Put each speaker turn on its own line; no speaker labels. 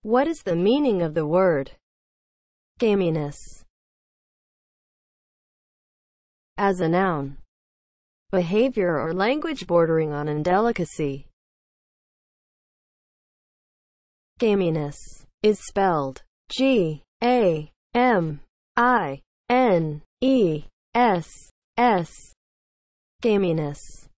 What is the meaning of the word gaminess as a noun? Behavior or language bordering on indelicacy. Gaminess is spelled G-A-M-I-N-E-S-S. Gaminess.